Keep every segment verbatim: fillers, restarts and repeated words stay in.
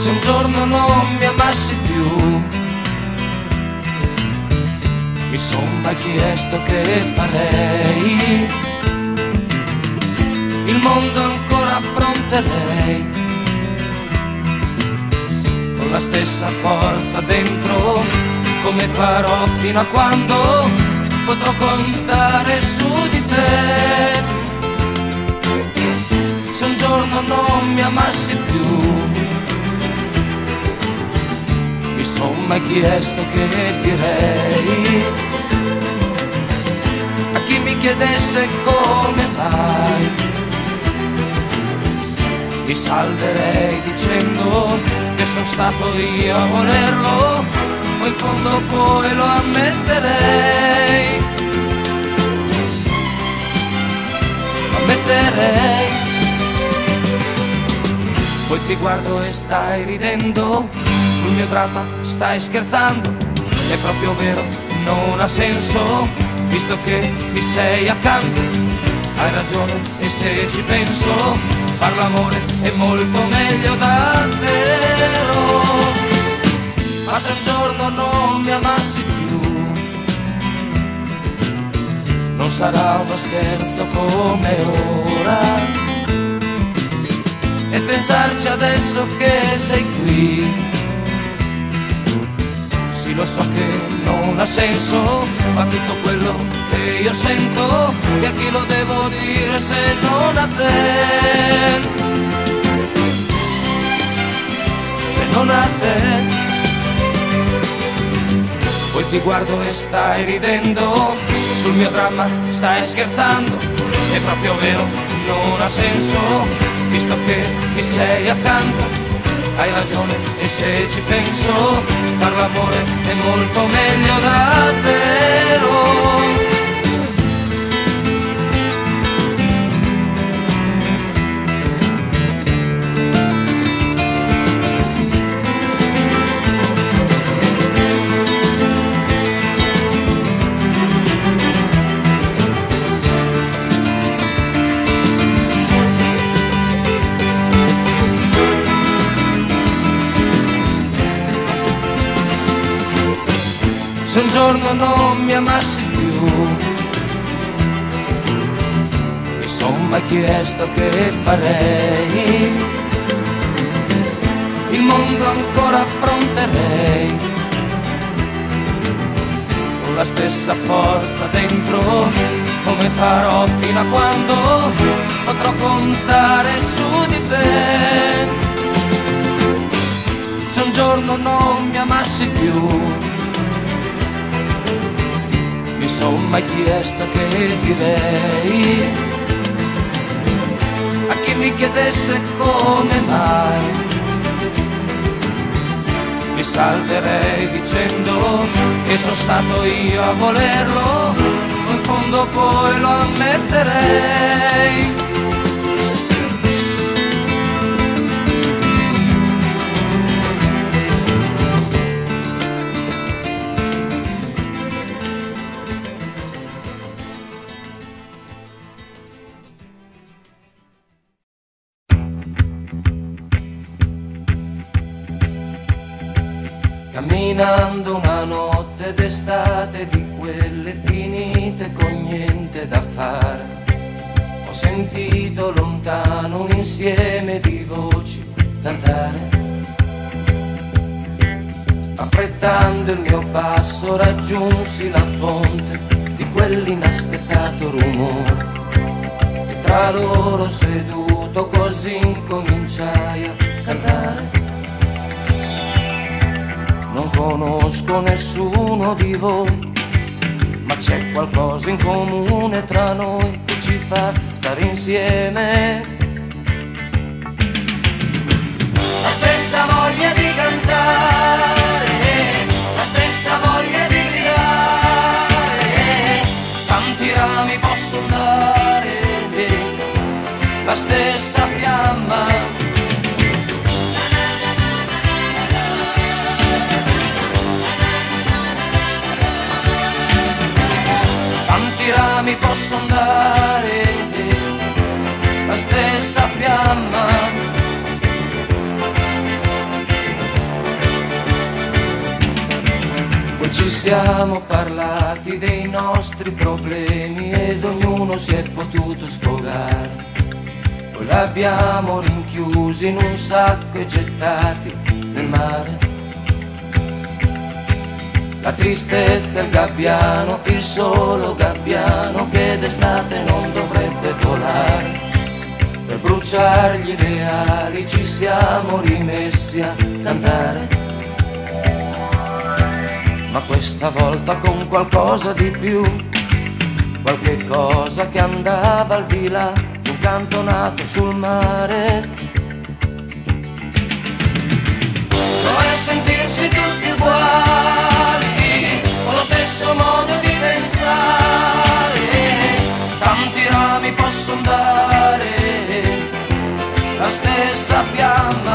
Se un giorno non mi amassi più, mi son mai chiesto che farei. Il mondo ancora affronterei, con la stessa forza dentro. Come farò fino a quando potrò contare su di te? Se un giorno non mi amassi più, mi son mai chiesto che direi a chi mi chiedesse come mai. Mi salverei dicendo che sono stato io a volerlo, ma in fondo poi lo ammetterei. Lo ammetterei. Poi ti guardo e stai ridendo, sul mio dramma stai scherzando. È proprio vero, non ha senso, visto che mi sei accanto. Hai ragione e se ci penso, far l'amore è molto meglio davvero. Ma se un giorno non mi amassi più, non sarà uno scherzo come ora. E pensarci adesso che sei qui, sì lo so che non ha senso, ma tutto quello che io sento, che a chi lo devo dire se non a te? Se non a te. Poi ti guardo e stai ridendo, sul mio dramma stai scherzando. È proprio vero, non ha senso, visto che mi sei accanto. Hai ragione e se ci penso, far l'amore è molto meglio davvero. Se un giorno non mi amassi più, mi son mai chiesto che farei. Il mondo ancora affronterei, con la stessa forza dentro. Come farò fino a quando potrò contare su di te? Se un giorno non mi amassi più, mi son mai chiesto che direi a chi mi chiedesse come mai. Mi salverei dicendo che sono stato io a volerlo, ma in fondo poi lo ammetterei. Camminando una notte d'estate di quelle finite con niente da fare, ho sentito lontano un insieme di voci cantare. Affrettando il mio passo raggiunsi la fonte di quell'inaspettato rumore, e tra loro seduto così incominciai a cantare. Non conosco nessuno di voi, ma c'è qualcosa in comune tra noi che ci fa stare insieme. La stessa voglia di cantare, la stessa voglia di gridare, tanti rami possono dare, la stessa fiamma. Rami possono dare la stessa fiamma. ci siamo parlati dei nostri problemi ed ognuno si è potuto sfogare. Poi l'abbiamo rinchiusi in un sacco e gettati nel mare. La tristezza è il gabbiano, il solo gabbiano che d'estate non dovrebbe volare. Per bruciargli i reali ci siamo rimessi a cantare, ma questa volta con qualcosa di più, qualche cosa che andava al di là di un cantonato sul mare. Cioè sentirsi tutti uguali, con lo stesso modo di pensare, tanti rami possono dare la stessa fiamma.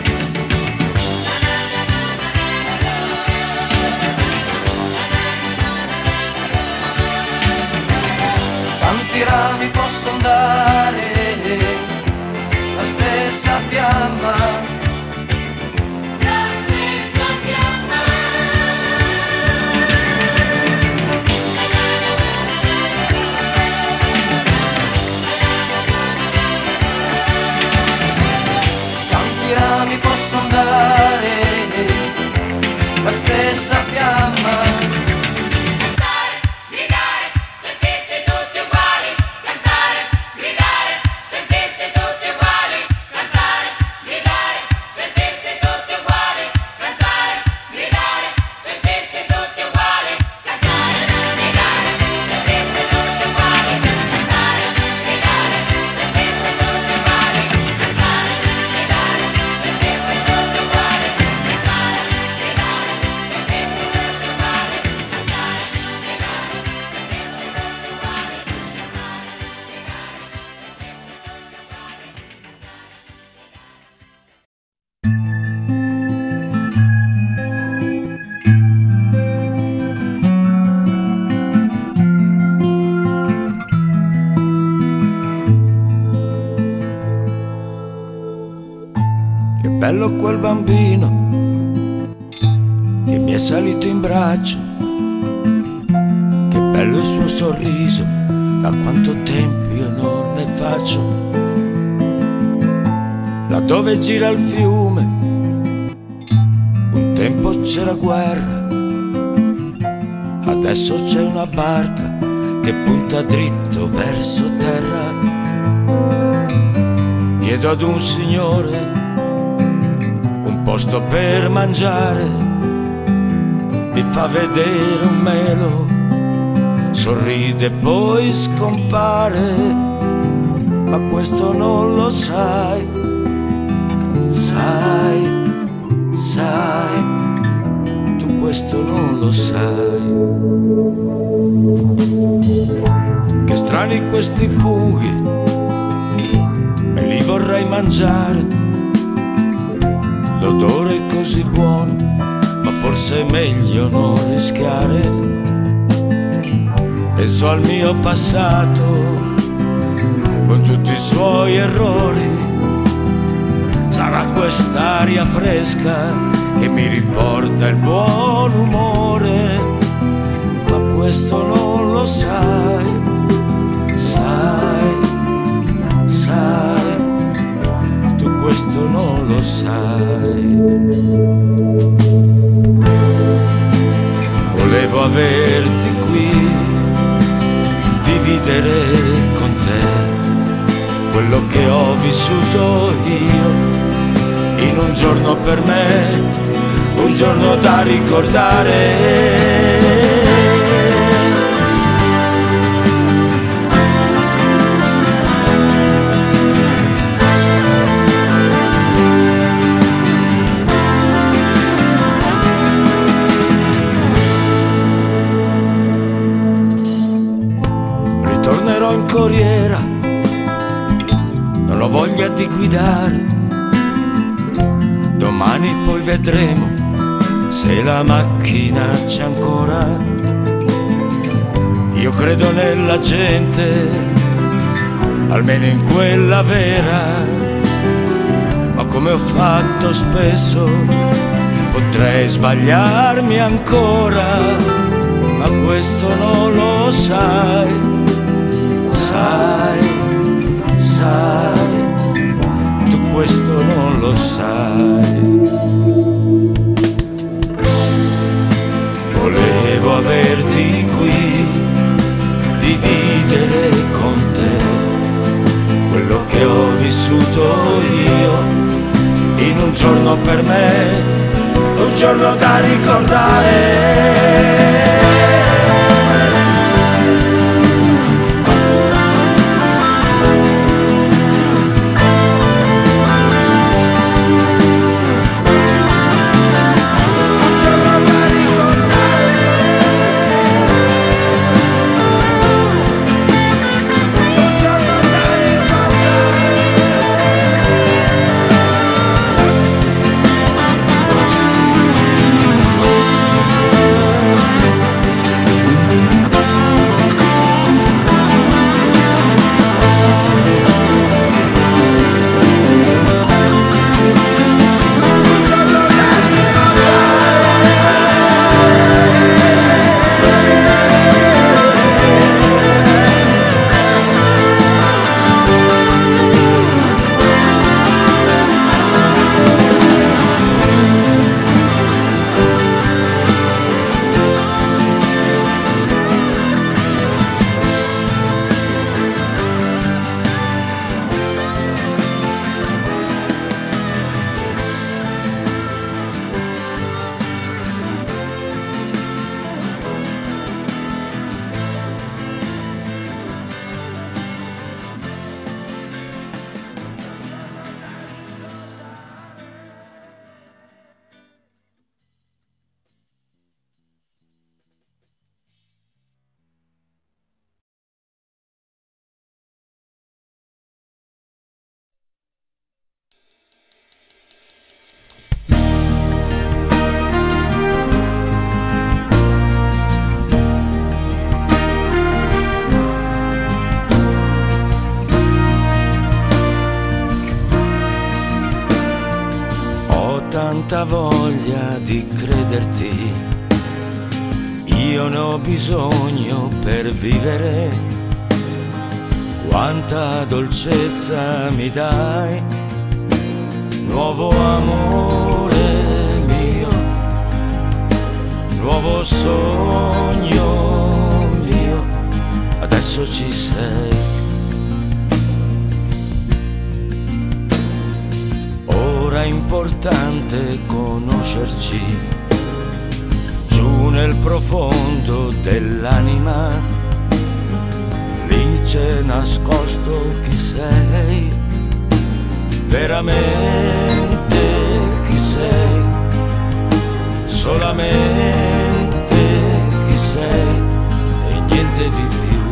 Tanti rami possono dare la stessa fiamma. Mi possono dare la stessa fiamma. Cantare, gridare, sentirsi tutti uguali. Cantare, gridare, sentirsi tutti uguali. Cantare, gridare, sentirsi tutti uguali. Cantare, gridare, sentirsi tutti uguali. Cantare, gridare, sentirsi tutti uguali. Cantare, gridare, sentirsi tutti uguali. Cantare, gridare, sentirsi tutti uguali. Cantare, gridare, sentirsi tutti uguali. Cantare, gridare, sentirsi tutti uguali. Che bello quel bambino che mi è salito in braccio, che bello il suo sorriso, da quanto tempo io non ne faccio. Laddove gira il fiume, un tempo c'era guerra, adesso c'è una barca che punta dritto verso terra. Chiedo ad un signore un posto per mangiare, mi fa vedere un melo, sorride poi scompare, ma questo non lo sai, sai, sai, tu questo non lo sai. Che strani questi funghi, me li vorrei mangiare. L'odore è così buono, ma forse è meglio non rischiare. Penso al mio passato, con tutti i suoi errori. Sarà quest'aria fresca che mi riporta il buon umore, ma questo non lo sai, sai, sai, questo non lo sai. Volevo averti qui, dividere con te quello che ho vissuto io, in un giorno per me, un giorno da ricordare. In corriera, non ho voglia di guidare, domani poi vedremo se la macchina c'è ancora. Io credo nella gente, almeno in quella vera, ma come ho fatto spesso Potrei sbagliarmi ancora, ma questo non lo sai. Sai, sai, tu questo non lo sai. Volevo averti qui, dividere con te quello che ho vissuto io, in un giorno per me, un giorno da ricordare. Tanta voglia di crederti, io ne ho bisogno per vivere. Quanta dolcezza mi dai, nuovo amore mio, nuovo sogno mio, adesso ci sei. È importante conoscerci, giù nel profondo dell'anima, lì c'è nascosto chi sei, veramente chi sei, solamente chi sei e niente di più.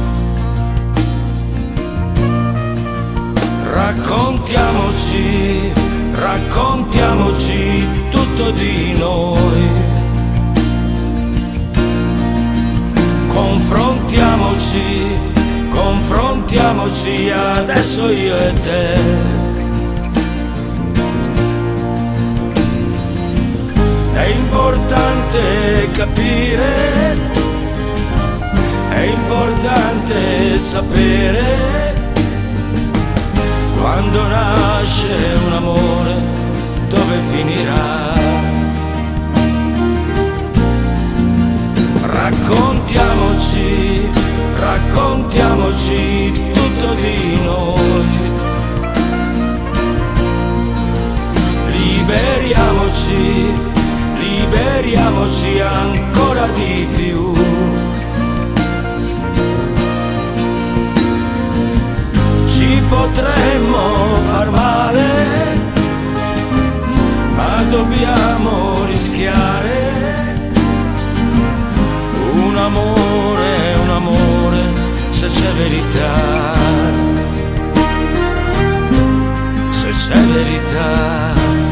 Raccontiamoci, raccontiamoci tutto di noi, confrontiamoci, confrontiamoci adesso io e te. È importante capire, è importante sapere, quando nasce un amore dove finirà. Raccontiamoci, raccontiamoci tutto di noi, liberiamoci, liberiamoci ancora di più. Ci potremmo far male, ma dobbiamo rischiare. Un amore, un amore, se c'è verità, se c'è verità.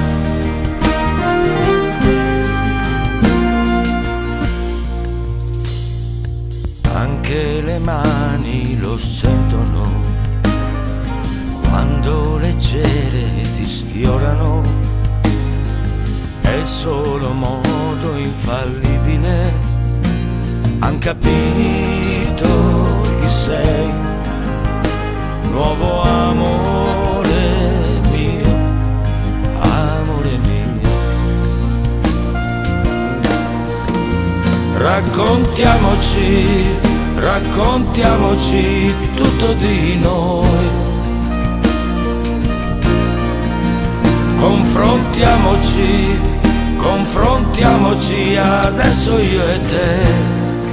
Anche le mani lo sentono quando leggere ti sfiorano, e solo modo infallibile. Han capito chi sei, nuovo amore mio, amore mio. Raccontiamoci, raccontiamoci tutto di noi. Confrontiamoci, confrontiamoci adesso io e te.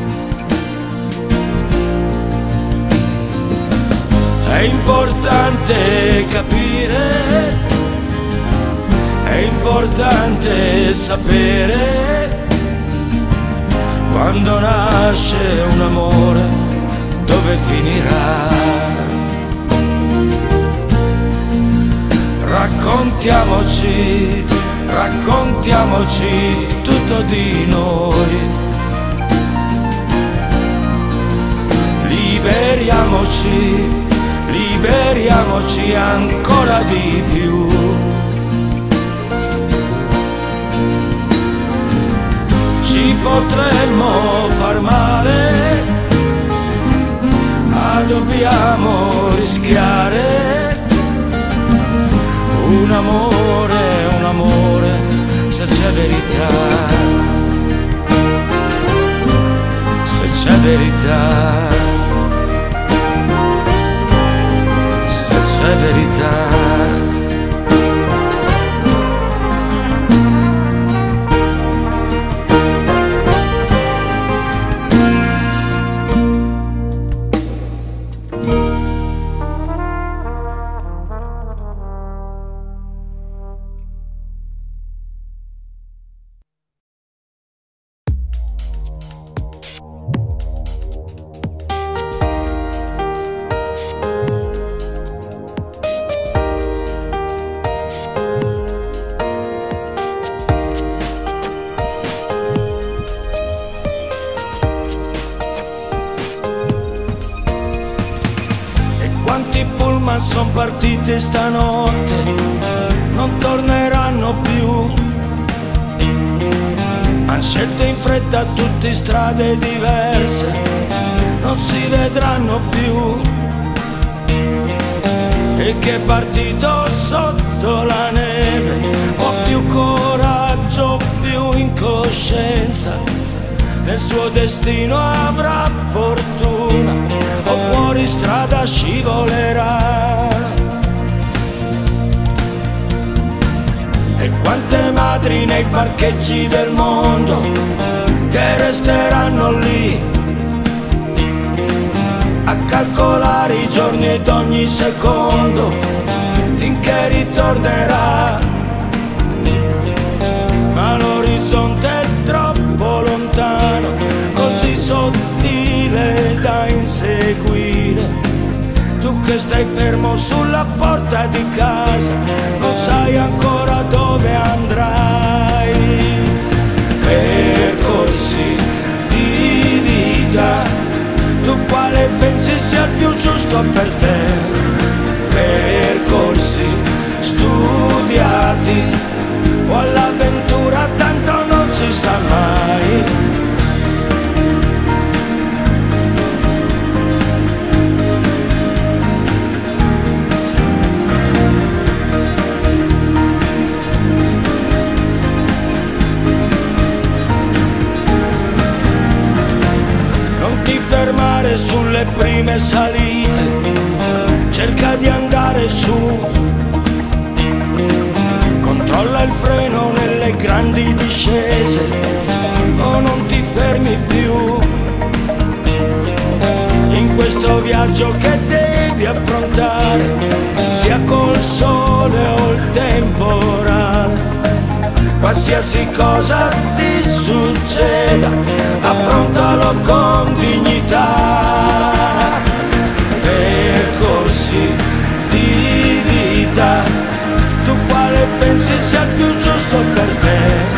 È importante capire, è importante sapere quando nasce un amore dove finirà. Raccontiamoci, raccontiamoci tutto di noi. Liberiamoci, liberiamoci ancora di più. Ci potremmo far male, ma dobbiamo rischiare. Un amore, un amore, se c'è verità, se c'è verità, se c'è verità. Quanti pullman son partiti stanotte, non torneranno più. Han scelto in fretta tutte strade diverse, non si vedranno più. E chi è partito sotto la neve, ho più coraggio, più incoscienza, nel suo destino avrà fortuna o fuori strada scivolerà. E quante madri nei parcheggi del mondo che resteranno lì a calcolare i giorni ed ogni secondo finché ritornerà. Ma l'orizzonte è troppo lontano, così sottile da inseguire. Tu che stai fermo sulla porta di casa, non sai ancora dove andrai. Percorsi di vita, tu quale pensi sia il più giusto per te? Percorsi studiati o all'avventura, tanto non si sa mai. Fermare sulle prime salite, cerca di andare su, controlla il freno nelle grandi discese o non ti fermi più. In questo viaggio che devi affrontare, sia col sole o il temporale, qualsiasi cosa ti succeda, affrontalo con dignità. Percorsi di vita, tu quale pensi sia il più giusto per te?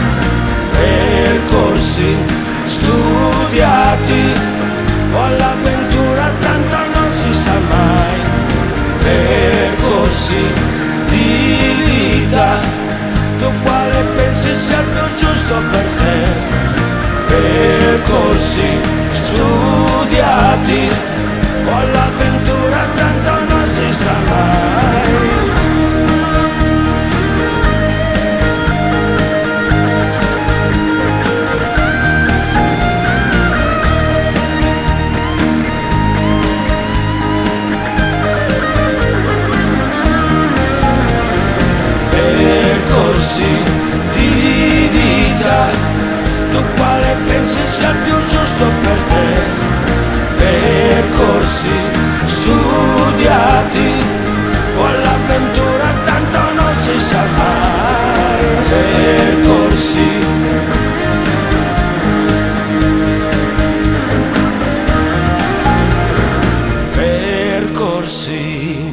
Percorsi studiati o all'avventura, tanto non si sa mai. Percorsi di vita, tu quale pensi sia il più percorsi studiati o all'avventura, tanto non si sa mai. Percorsi di vita, tu quale pensi sia il più giusto per te? Percorsi studiati o all'avventura, tanto non si sa mai. Percorsi percorsi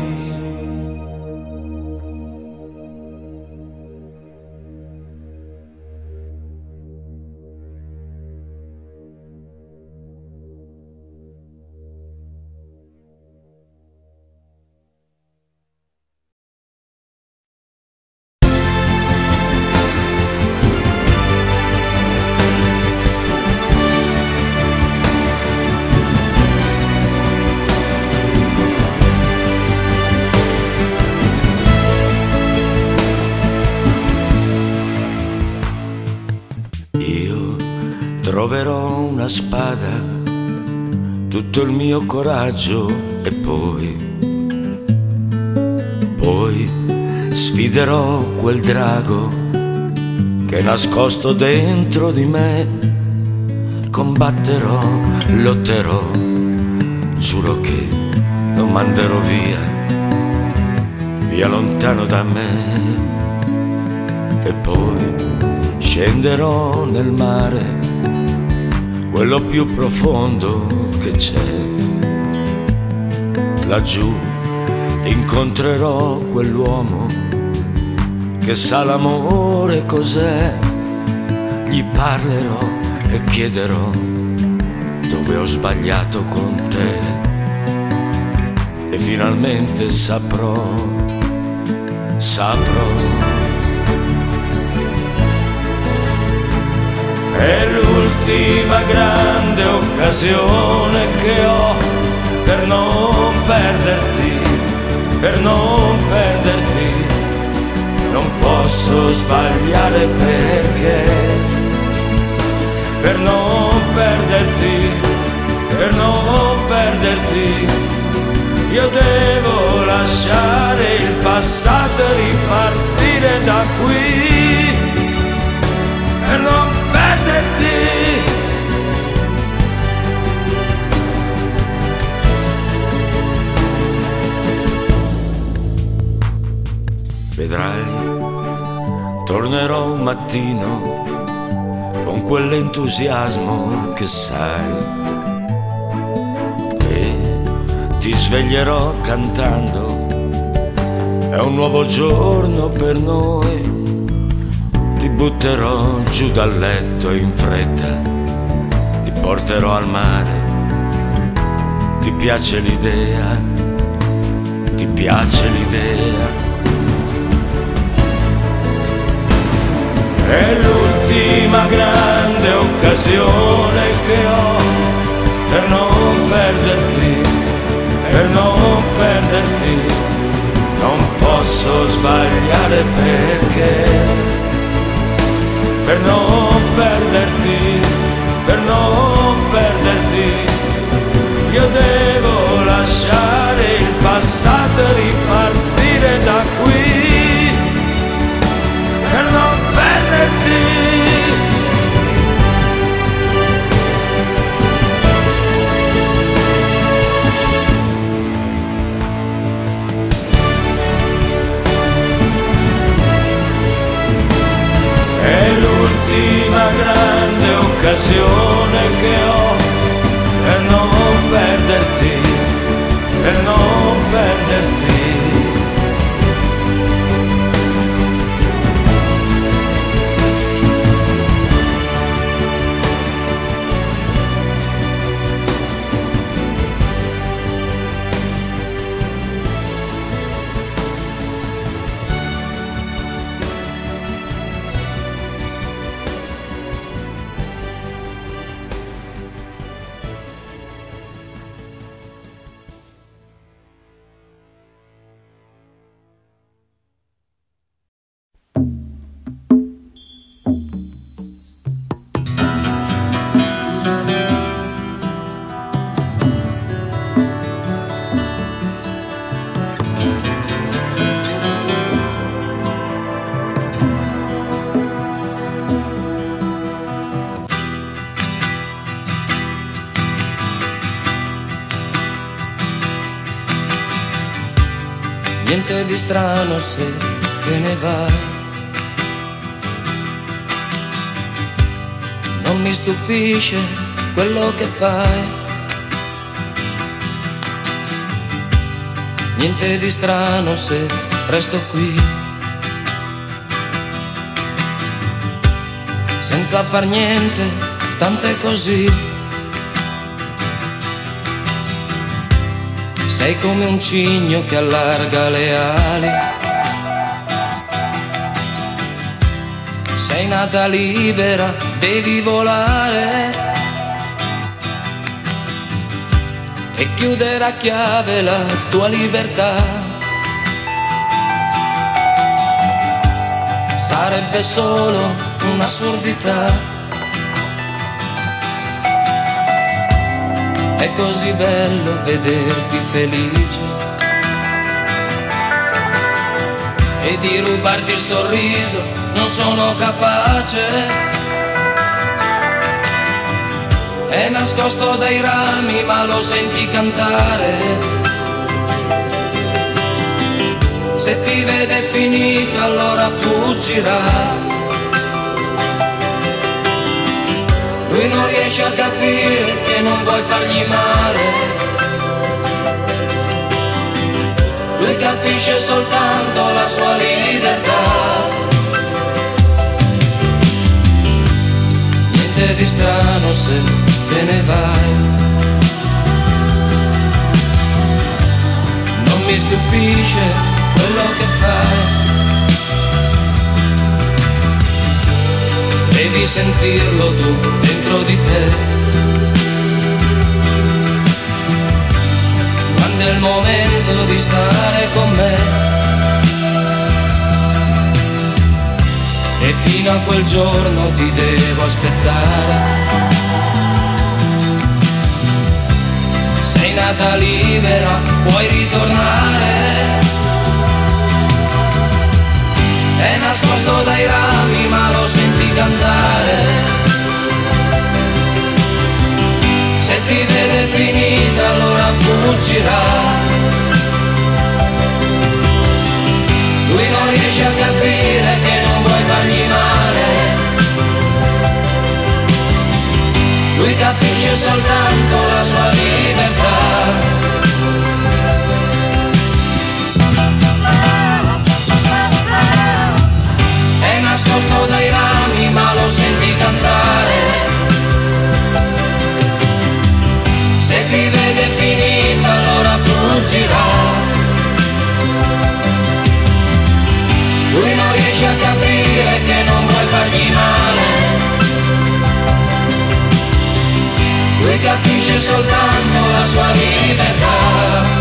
troverò una spada, tutto il mio coraggio e poi, poi sfiderò quel drago che è nascosto dentro di me, combatterò, lotterò, giuro che lo manderò via, via lontano da me, e poi scenderò nel mare, quello più profondo che c'è. Laggiù incontrerò quell'uomo che sa l'amore cos'è. Gli parlerò e chiederò dove ho sbagliato con te, e finalmente saprò, saprò. È l'ultima grande occasione che ho per non perderti, per non perderti. Non posso sbagliare perché, per non perderti, per non perderti. Io devo lasciare il passato e ripartire da qui, per non perderti. Vedrai, tornerò un mattino con quell'entusiasmo che sai, e ti sveglierò cantando. È un nuovo giorno per noi. Ti butterò giù dal letto in fretta, ti porterò al mare. Ti piace l'idea? Ti piace l'idea? È l'ultima grande occasione che ho per non perderti, per non perderti. Non posso sbagliare perché, per non perderti, per non perderti. Io devo lasciare il passato e ripartire da qui, per non perderti. È l'ultima grande occasione che ho per non perderti, niente di strano se te ne vai. Non mi stupisce quello che fai, niente di strano se resto qui, senza far niente, tanto è così. Sei come un cigno che allarga le ali, sei nata libera, devi volare e chiudere a chiave la tua libertà. Sarebbe solo un'assurdità. È così bello vederti felice e di rubarti il sorriso non sono capace. È nascosto dai rami ma lo senti cantare. Se ti vede finito allora fuggirà. Lui non riesce a capire che non vuoi fargli male. Lui capisce soltanto la sua libertà. Niente di strano se te ne vai. Non mi stupisce quello che fai. Devi sentirlo tu dentro di te. Quando è il momento di stare con me. E fino a quel giorno ti devo aspettare. Sei nata libera, puoi ritornare. È nascosto dai rami ma lo senti cantare. Se ti vede finita allora fuggirà. Lui non riesce a capire che non vuoi fargli male. Lui capisce soltanto la sua libertà. Nascosto dai rami ma lo senti cantare. Se ti vede finita allora fuggirà. Lui non riesce a capire che non vuoi fargli male. Lui capisce soltanto la sua libertà.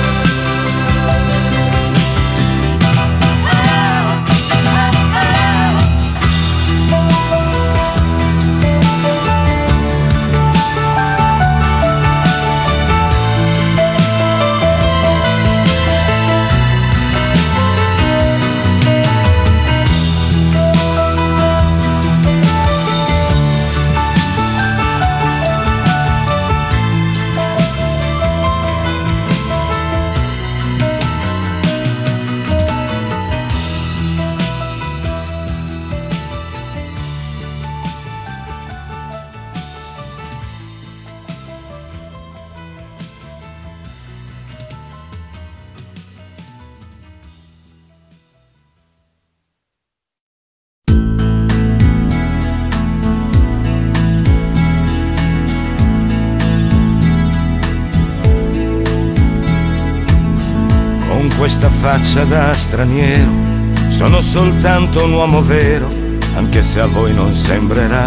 Questa faccia da straniero, sono soltanto un uomo vero, anche se a voi non sembrerà.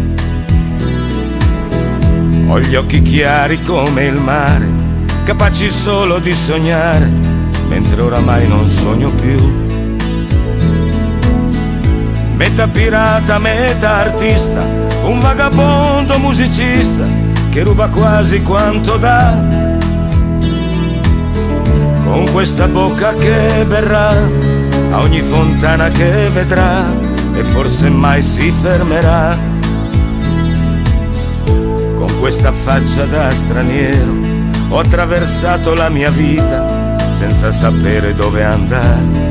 Ho gli occhi chiari come il mare, capaci solo di sognare, mentre oramai non sogno più. Metà pirata, metà artista, un vagabondo musicista che ruba quasi quanto dà. Con questa bocca che berrà a ogni fontana che vedrà e forse mai si fermerà. Con questa faccia da straniero ho attraversato la mia vita senza senza sapere dove andare.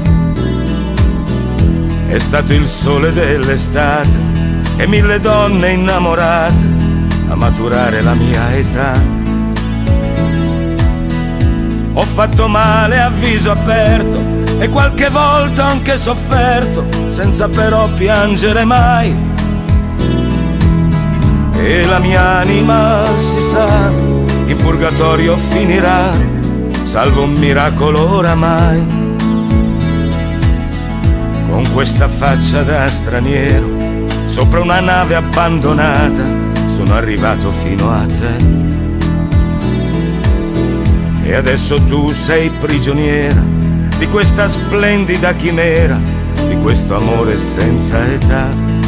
È stato il sole dell'estate e mille donne innamorate a maturare la mia età. Ho fatto male a viso aperto e qualche volta ho anche sofferto, senza però piangere mai. E la mia anima, si sa, in purgatorio finirà, salvo un miracolo oramai. Con questa faccia da straniero, sopra una nave abbandonata, sono arrivato fino a te. E adesso tu sei prigioniera di questa splendida chimera, di questo amore senza età.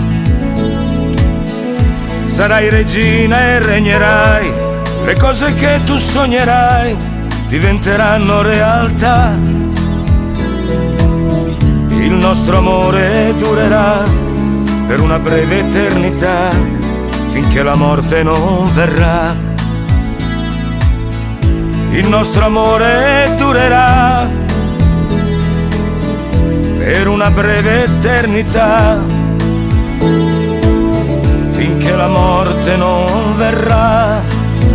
Sarai regina e regnerai, le cose che tu sognerai diventeranno realtà. Il nostro amore durerà per una breve eternità, finché la morte non verrà. Il nostro amore durerà per una breve eternità, finché la morte non verrà.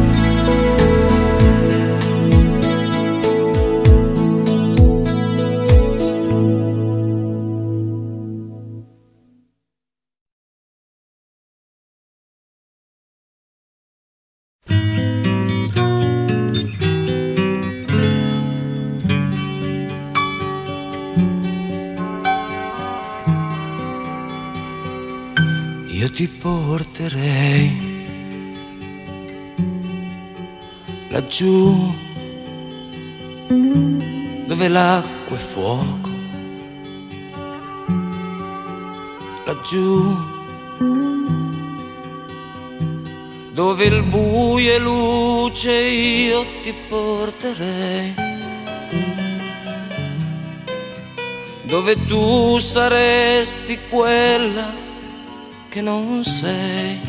Io ti porterei laggiù dove l'acqua è fuoco, laggiù dove il buio è luce. Io ti porterei dove tu saresti quella che non sei,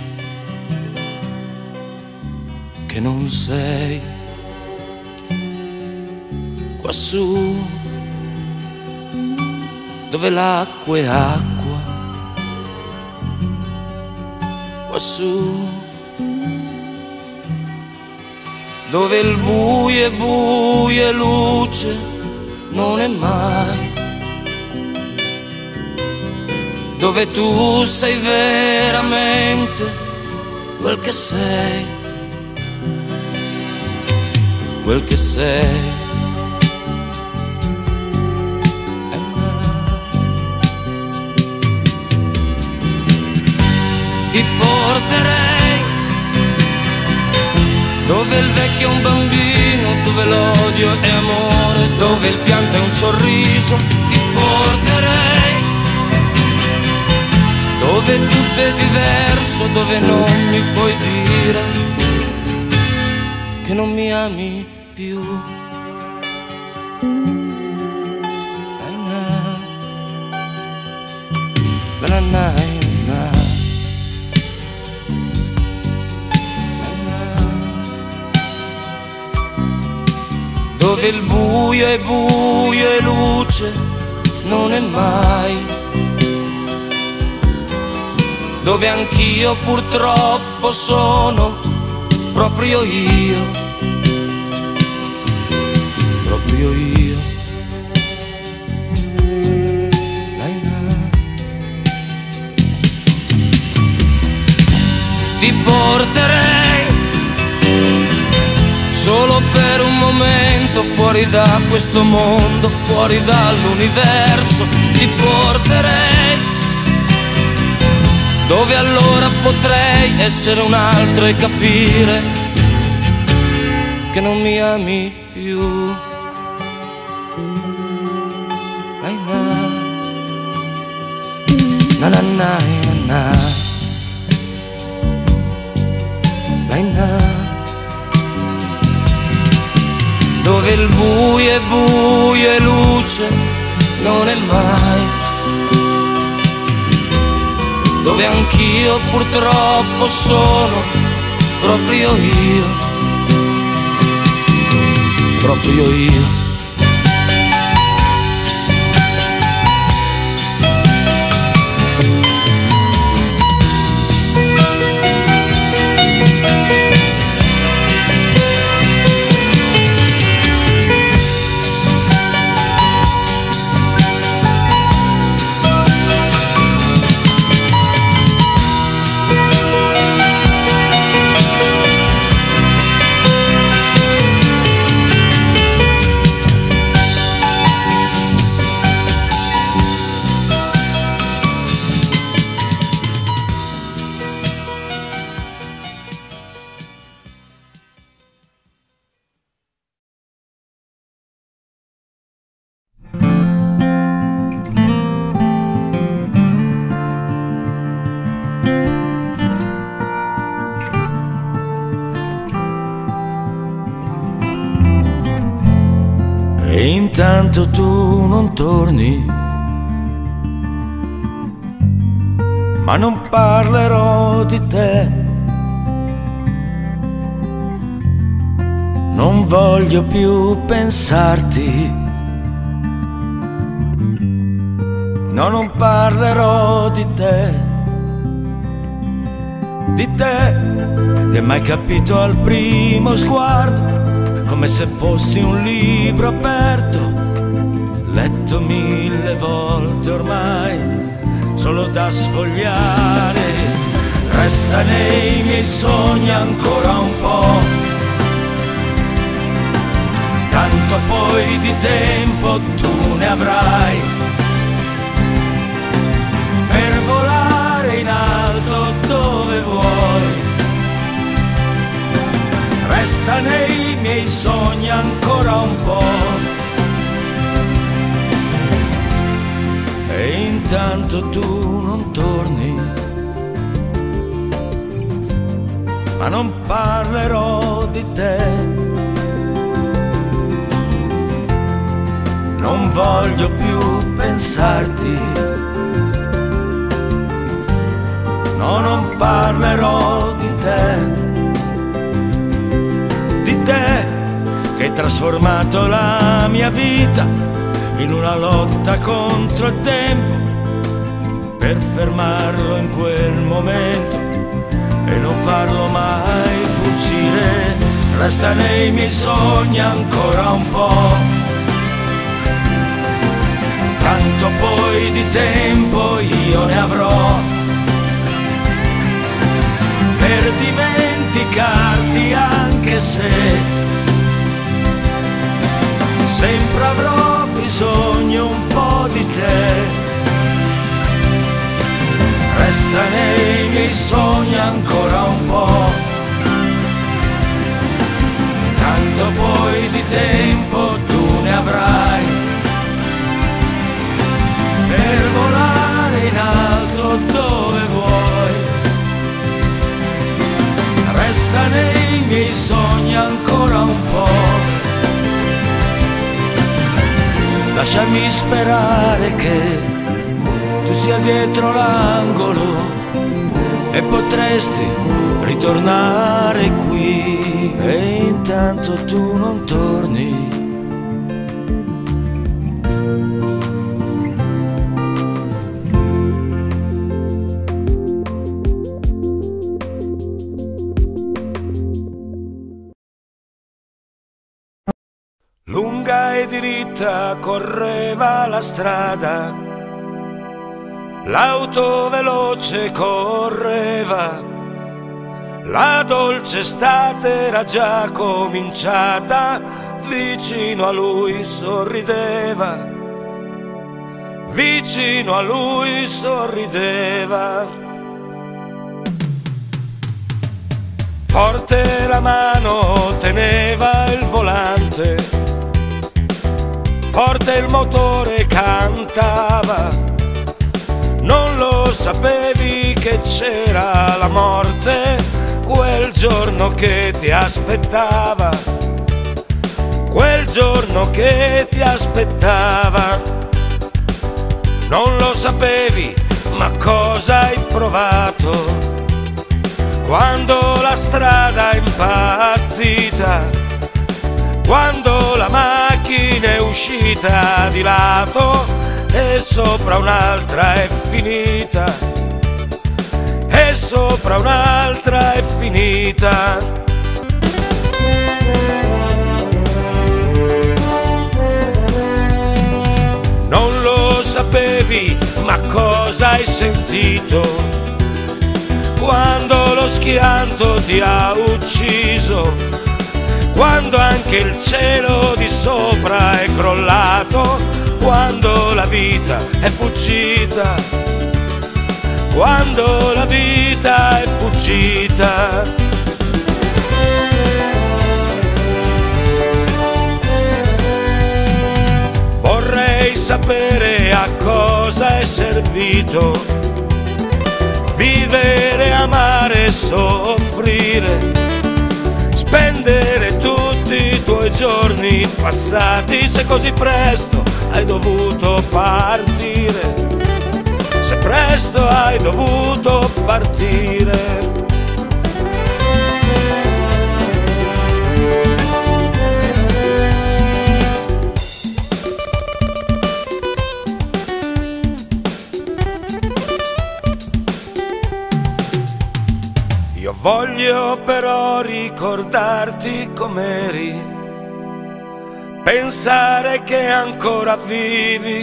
che non sei. Quassù dove l'acqua è acqua, quassù dove il buio è buio e luce non è mai, dove tu sei veramente quel che sei, quel che sei. Ti porterei dove il vecchio è un bambino, dove l'odio è amore, dove il pianto è un sorriso. Ti porterei dove tutto è diverso, dove non mi puoi dire che non mi ami più. Na na na na. Dove il buio è buio e luce non è mai, dove anch'io purtroppo sono proprio io, proprio io. Ti porterei solo per un momento fuori da questo mondo, fuori dall'universo. Ti porterei dove allora potrei essere un altro e capire che non mi ami più. Na na na na na. Dove il buio è buio e luce non è mai, dove anch'io purtroppo sono proprio io, proprio io. e intanto tu non torni. Ma non parlerò di te, non voglio più pensarti. No, non parlerò di te, di te che m'hai capito al primo sguardo, come se fossi un libro aperto, letto mille volte ormai, solo da sfogliare. Resta nei miei sogni ancora un po', tanto poi di tempo tu ne avrai, per volare in alto dove vuoi. Resta nei miei sogni ancora un po', e intanto tu non torni. Ma non parlerò di te, non voglio più pensarti. No, non parlerò di te, di te che hai trasformato la mia vita in una lotta contro il tempo, per fermarlo in quel momento e non farlo mai fuggire. Resta nei miei sogni ancora un po', tanto poi di tempo io ne avrò, per dimenticarti, anche se sempre avrò bisogno un po' di te. Resta nei miei sogni ancora un po', tanto poi di tempo tu ne avrai, per volare in alto dove vuoi. Resta nei miei sogni ancora un po', lasciami sperare che tu sia dietro l'angolo e potresti ritornare qui, e intanto tu non torni. Lunga e diritta correva la strada, l'auto veloce correva, la dolce estate era già cominciata, vicino a lui sorrideva, vicino a lui sorrideva. Forte la mano teneva il volante, forte il motore cantava, non lo sapevi che c'era la morte quel giorno che ti aspettava, quel giorno che ti aspettava. Non lo sapevi, ma cosa hai provato quando la strada è impazzita, quando la macchina è uscita di lato e sopra un'altra è finita, e sopra un'altra è finita. Non lo sapevi, ma cosa hai sentito quando lo schianto ti ha ucciso, quando anche il cielo di sopra è crollato, quando la vita è fuggita, quando la vita è fuggita. Vorrei sapere a cosa è servito vivere, amare e soffrire, spendere tutti i i tuoi giorni passati, se così presto hai dovuto partire, se presto hai dovuto partire. Io voglio però ricordarti com'eri, pensare che ancora vivi,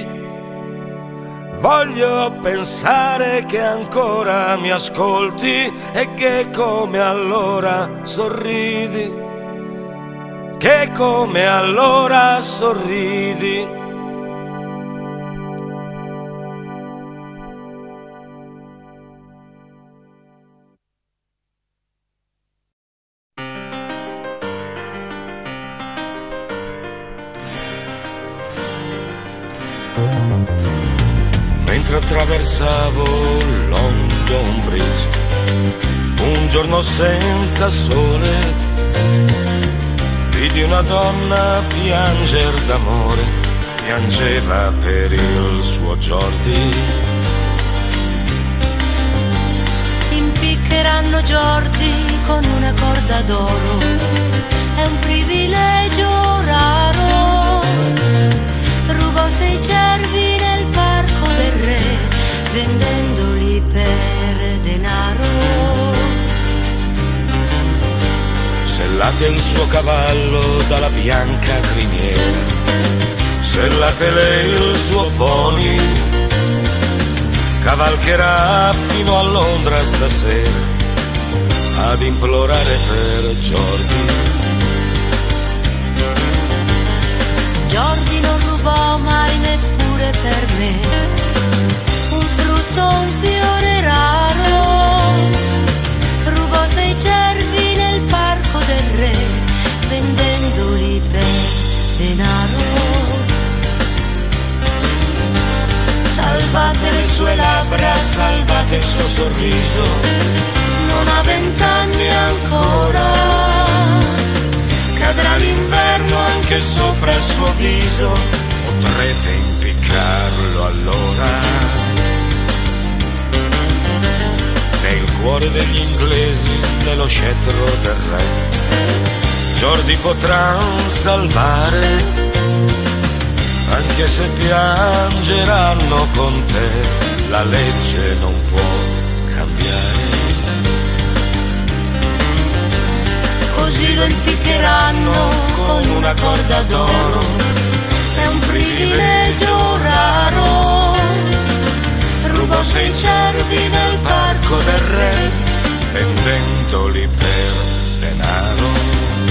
voglio pensare che ancora mi ascolti e che come allora sorridi, che come allora sorridi. Mentre attraversavo London Bridge, un giorno senza sole, vidi una donna pianger d'amore, piangeva per il suo Jordi. Impiccheranno Jordi con una corda d'oro, è un privilegio raro. Rubò sei cervi nel parco del re, vendendoli per denaro. Sellate il suo cavallo dalla bianca criniera, sellate lei il suo pony, cavalcherà fino a Londra stasera ad implorare per Jordi. Jordi non rubò mai neppure per me un frutto, un fiore raro. Rubò sei cervi nel parco del re, vendendoli per denaro. Salvate le sue labbra, salvate il suo sorriso, non ha vent'anni ancora. Cadrà l'inverno anche sopra il suo viso, potrete impiccarlo allora. Nel cuore degli inglesi, nello scettro del re, Jordi potrà salvare, anche se piangeranno con te, la legge non può cambiare. Così lo impiccheranno con una corda d'oro, è un privilegio raro. Rubò sei cervi nel parco del re, vendendoli per denaro.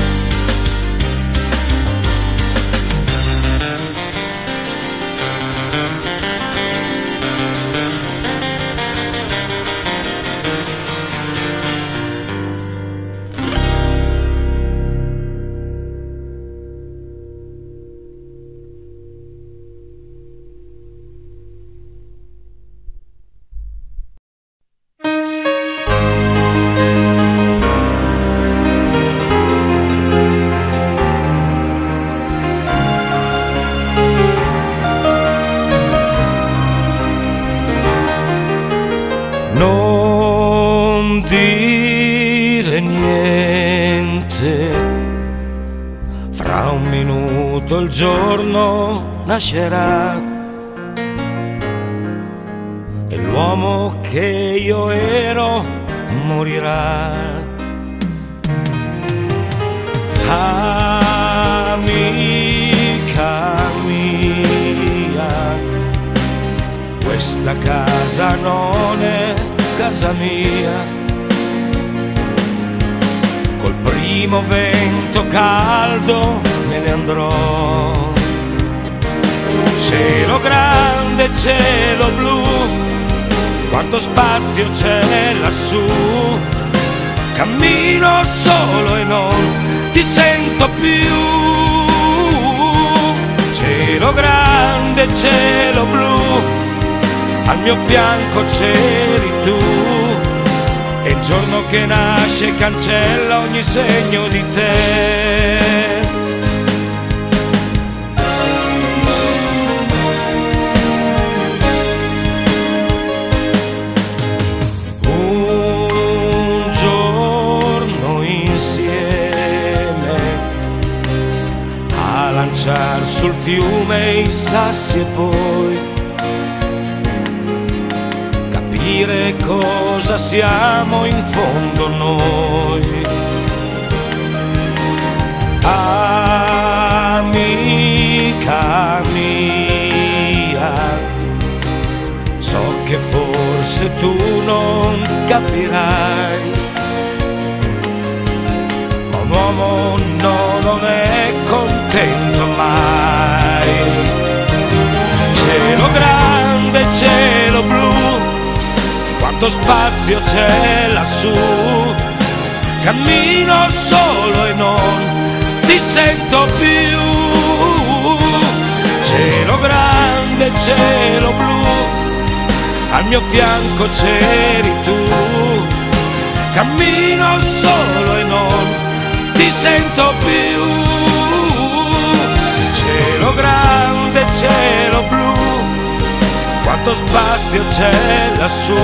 Non dire niente, fra un minuto il giorno nascerà e l'uomo che io ero morirà. Amica mia, questa casa non è casa mia, col primo vento caldo me ne andrò. Cielo grande, cielo blu, quanto spazio c'è lassù, cammino solo e non ti sento più. Cielo grande, cielo blu, al mio fianco c'eri tu, e il giorno che nasce cancella ogni segno di te. sul fiume i sassi e poi capire cosa siamo in fondo noi. Amica mia, so che forse tu non capirai, ma un uomo no, non è contento mai. Cielo grande, cielo blu, quanto spazio c'è lassù, cammino solo e non ti sento più. Cielo grande, cielo blu, al mio fianco c'eri tu, cammino solo e non ti sento più. Cielo grande, cielo blu, quanto spazio c'è lassù.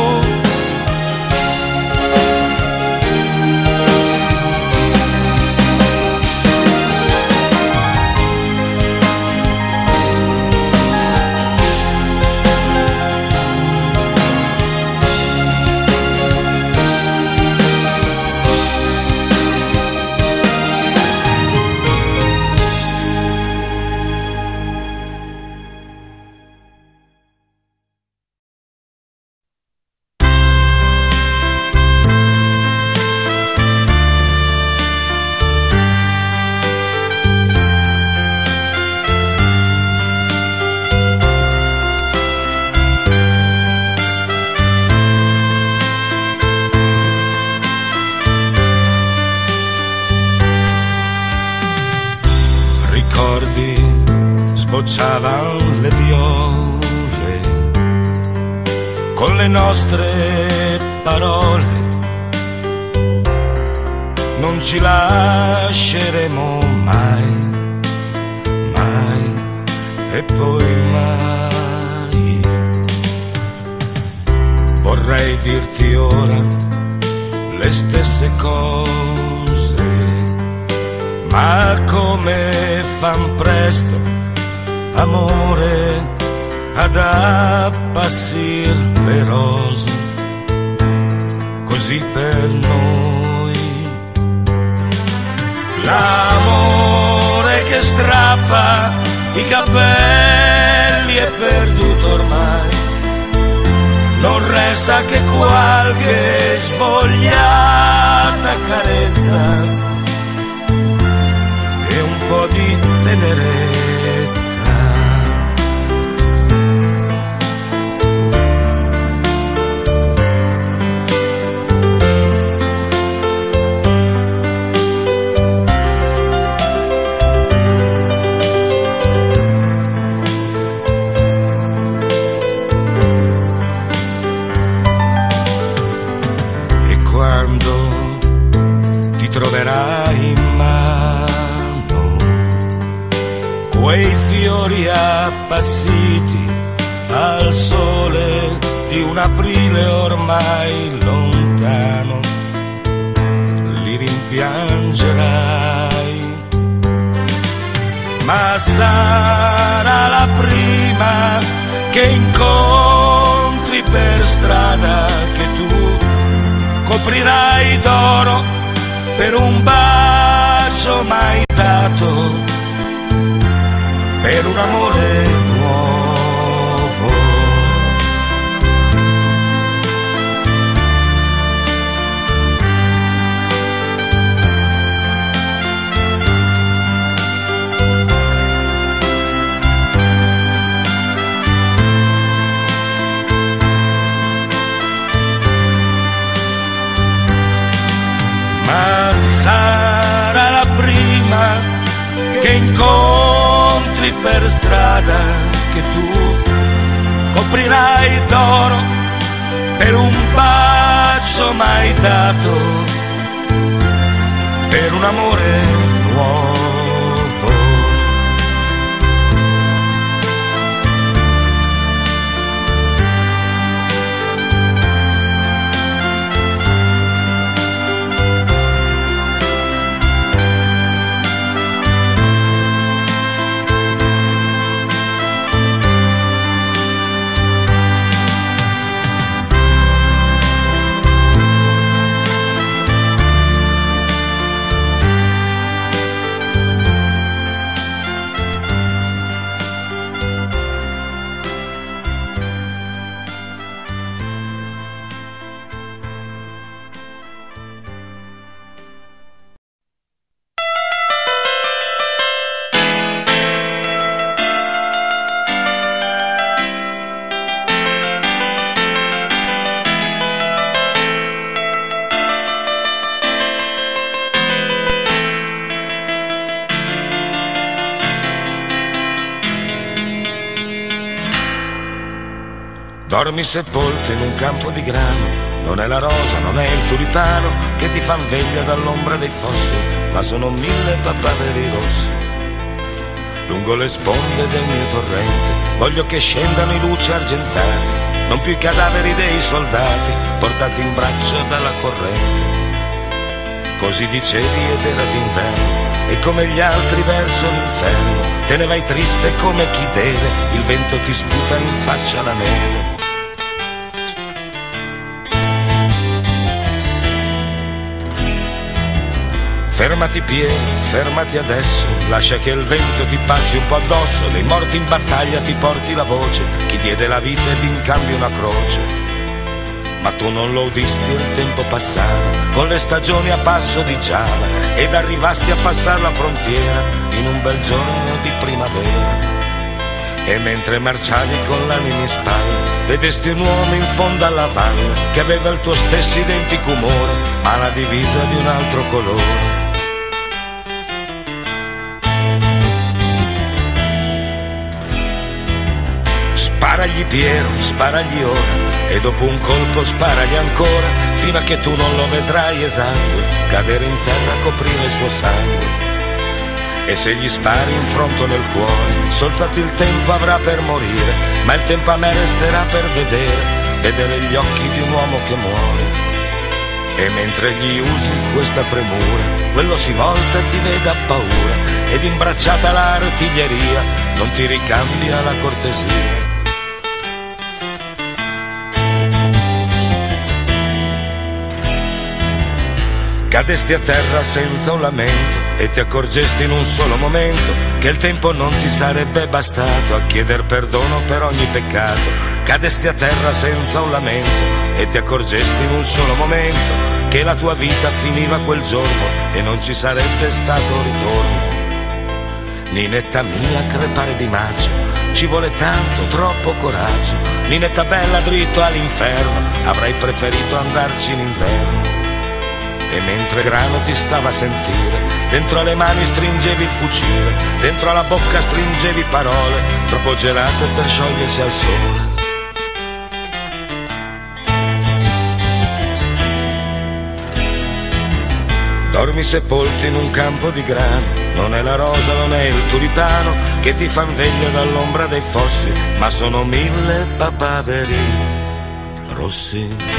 Sbocciavan le viole con le nostre parole, non ci lasceremo mai, mai e poi mai. Vorrei dirti ora le stesse cose, ma come fan presto, amore, ad appassir le rose, così per noi. L'amore che strappa i capelli è perduto ormai, non resta che qualche svogliata carezza e un po' di tenerezza. Troverai in mano quei fiori appassiti al sole di un aprile ormai lontano, li rimpiangerai, ma sarà la prima che incontri per strada che tu coprirai d'oro per un bacio mai dato, per un amore nuovo. Ma sarà la prima che incontri per strada che tu coprirai d'oro per un bacio mai dato, per un amore nuovo. Dormi sepolto in un campo di grano, non è la rosa, non è il tulipano che ti fan veglia dall'ombra dei fossi, ma sono mille papaveri rossi. Lungo le sponde del mio torrente voglio che scendano i luci argentati, non più i cadaveri dei soldati portati in braccio dalla corrente. Così dicevi ed era d'inverno, e come gli altri verso l'inferno te ne vai triste come chi deve, il vento ti sputa in faccia la neve. Fermati piedi, fermati adesso, lascia che il vento ti passi un po' addosso, dei morti in battaglia ti porti la voce, chi diede la vita ed in cambio una croce. Ma tu non lo udisti, il tempo passava, con le stagioni a passo di giava, ed arrivasti a passare la frontiera in un bel giorno di primavera. E mentre marciavi con l'anima in spalla, vedesti un uomo in fondo alla valle, che aveva il tuo stesso identico umore, ma la divisa di un altro colore. Sparagli Piero, sparagli ora, e dopo un colpo sparagli ancora, fino a che tu non lo vedrai esangue, cadere in terra a coprire il suo sangue. E se gli spari in fronte nel cuore, soltanto il tempo avrà per morire, ma il tempo a me resterà per vedere, vedere gli occhi di un uomo che muore. E mentre gli usi questa premura, quello si volta e ti vede a paura, ed imbracciata l'artiglieria non ti ricambia la cortesia. Cadesti a terra senza un lamento e ti accorgesti in un solo momento che il tempo non ti sarebbe bastato a chieder perdono per ogni peccato. Cadesti a terra senza un lamento e ti accorgesti in un solo momento che la tua vita finiva quel giorno e non ci sarebbe stato ritorno. Ninetta mia, crepare di maggio, ci vuole tanto, troppo coraggio. Ninetta bella, dritto all'inferno, avrei preferito andarci in inverno. E mentre grano ti stava a sentire, dentro alle mani stringevi il fucile, dentro alla bocca stringevi parole troppo gelate per sciogliersi al sole. Dormi sepolto in un campo di grano, non è la rosa, non è il tulipano che ti fan veglia dall'ombra dei fossi, ma sono mille papaveri rossi.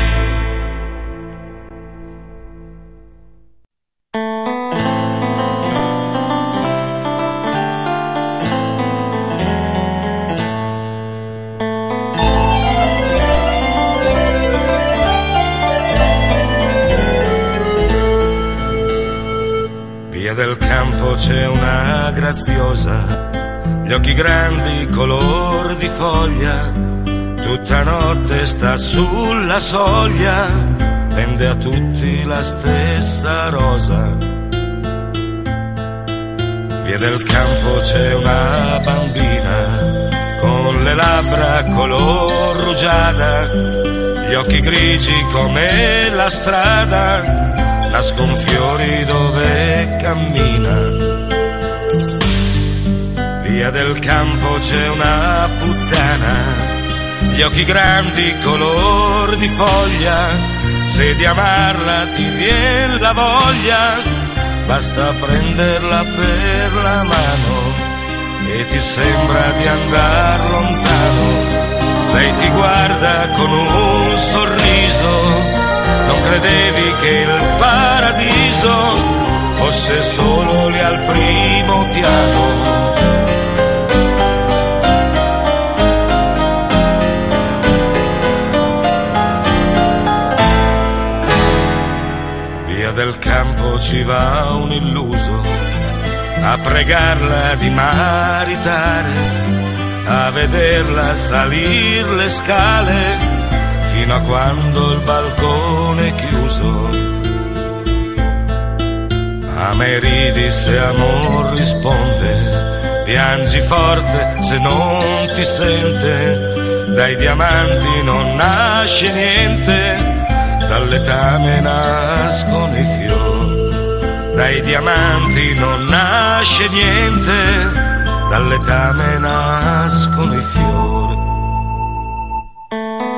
Del campo c'è una graziosa, gli occhi grandi color di foglia, tutta notte sta sulla soglia, vende a tutti la stessa rosa. Via del campo c'è una bambina con le labbra color rugiada, gli occhi grigi come la strada, nascon fiori dove cammina. Via del campo c'è una puttana, gli occhi grandi color di foglia, se di amarla ti vien la voglia, basta prenderla per la mano e ti sembra di andar lontano. Lei ti guarda con un sorriso, non credevi che il paradiso fosse solo lì al primo piano. Via del campo ci va un illuso a pregarla di maritare, a vederla salir le scale fino a quando il balcone è chiuso. A me ridi se amor risponde, piangi forte se non ti sente, dai diamanti non nasce niente, dal letame nascono i fiori. Dai diamanti non nasce niente, dal letame nascono i fiori.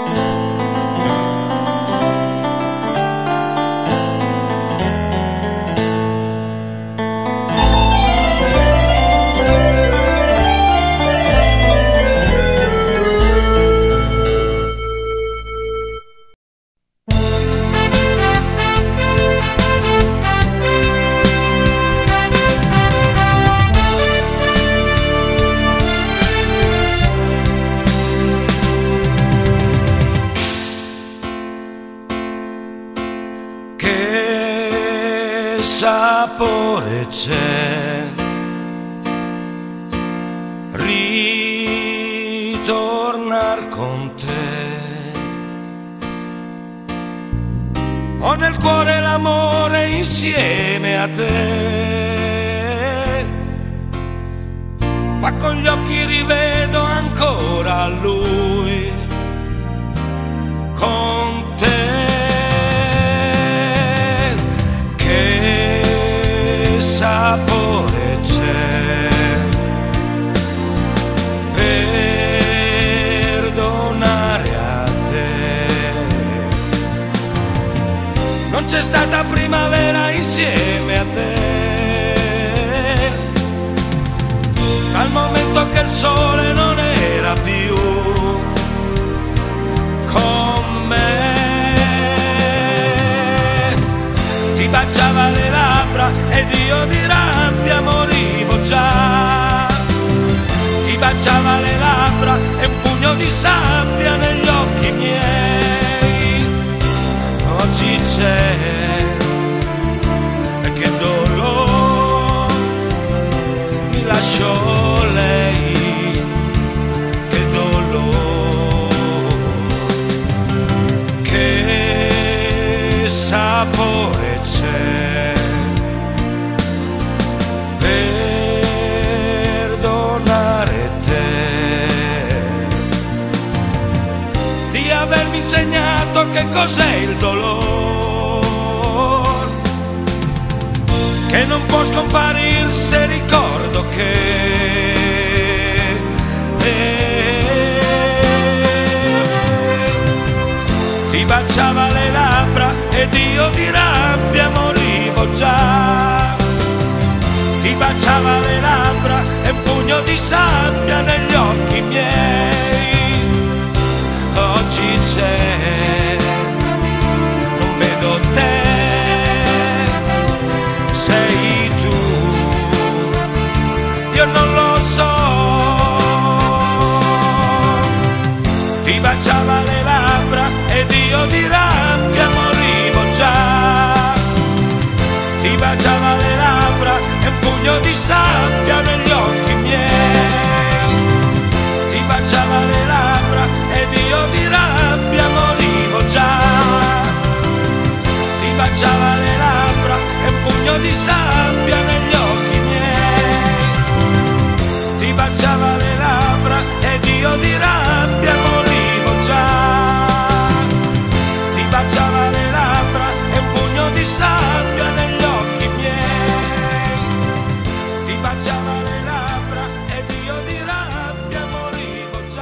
sapore c'è ritornar con te? Ho nel cuore l'amore insieme a te, ma con gli occhi rivedo ancora lui, con te. Che sapore c'è perdonare a te? Non c'è stata primavera insieme a te, dal momento che il sole non era più con me. Ti baciava le labbra ed io di rabbia morivo già. Ti baciava le labbra e un pugno di sabbia negli occhi miei. Oggi c'è, e che dolore mi lasciò lei, che dolore, che sapore c'è perdonare te, di avermi insegnato che cos'è il dolore, che non può scomparire se ricordo che ti baciava le labbra ed io di rabbia morivo già. Ti baciava le labbra e un pugno di sabbia negli occhi miei. Oggi c'è, non vedo te, sei tu, io non lo so. Ti baciava le labbra ed io di rabbia morivo già. Ti baciava le labbra e un pugno di sabbia negli occhi miei. Ti baciava le labbra ed io di rabbia morivo già. Ti baciava le labbra e un pugno di sabbia negli occhi miei. Ti baciava le labbra ed io di rabbia morivo già. Ti baciava le labbra e un pugno di sabbia negli occhi miei. Ti baciava le labbra ed io di rabbia morivo già.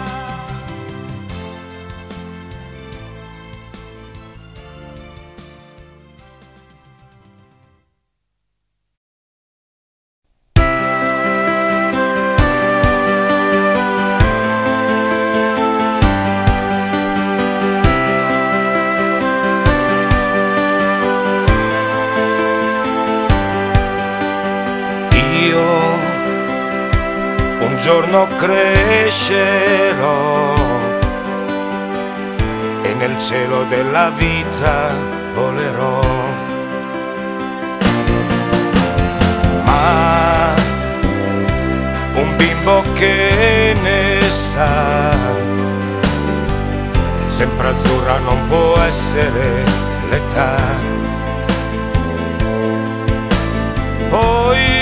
Un giorno crescerò e nel cielo della vita volerò, ma un bimbo che ne sa, sempre azzurra non può essere l'età. Poi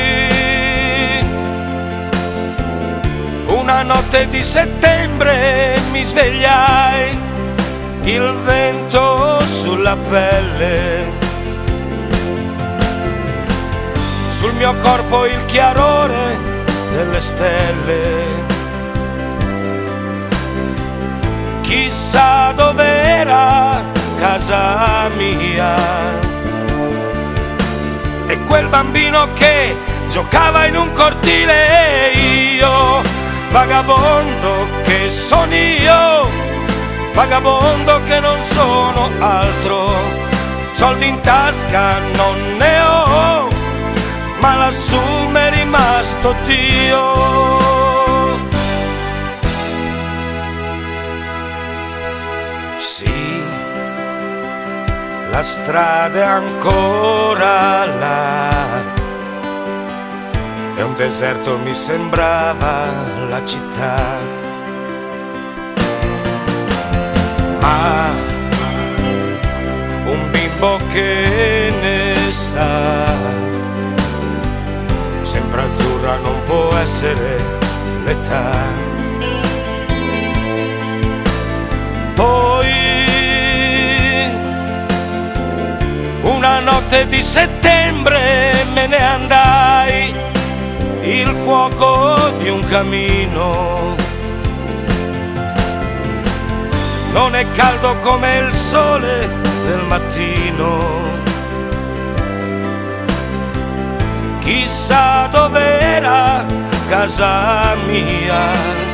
una notte di settembre mi svegliai, il vento sulla pelle, sul mio corpo il chiarore delle stelle. Chissà dov'era casa mia e quel bambino che giocava in un cortile, e io vagabondo che sono io, vagabondo che non sono altro, soldi in tasca non ne ho, ma lassù m'è rimasto Dio. Sì, la strada è ancora là e un deserto mi sembrava la città. Ma un bimbo che ne sa, sempre azzurra non può essere l'età. Poi una notte di settembre me ne andai, il fuoco di un camino non è caldo come il sole del mattino. Chissà dov'era casa mia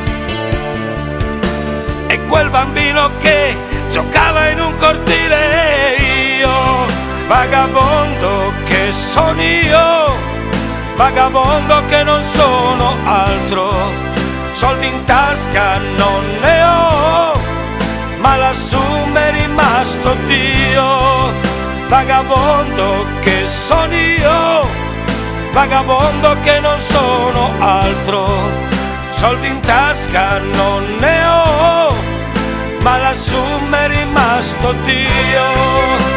e quel bambino che giocava in un cortile. Io, vagabondo che sono io, vagabondo che non sono altro, soldi in tasca non ne ho, ma lassù m'è rimasto Dio. Vagabondo che sono io, vagabondo che non sono altro, soldi in tasca non ne ho, ma lassù m'è rimasto Dio.